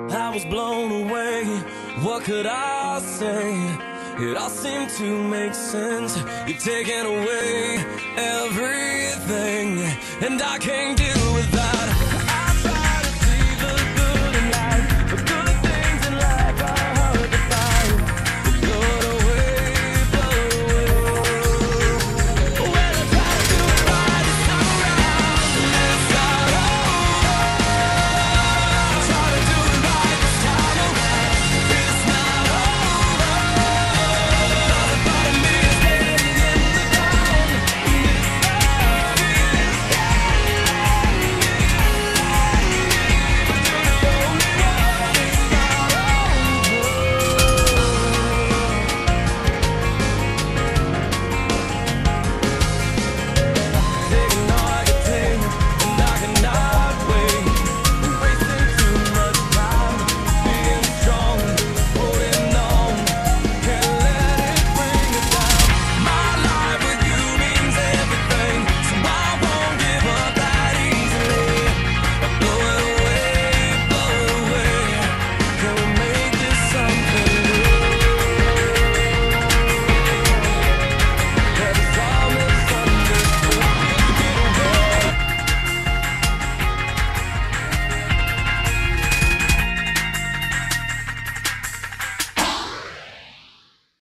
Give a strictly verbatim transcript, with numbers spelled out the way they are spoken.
I was blown away. What could I say? It all seemed to make sense. You're taking away everything, and I can't do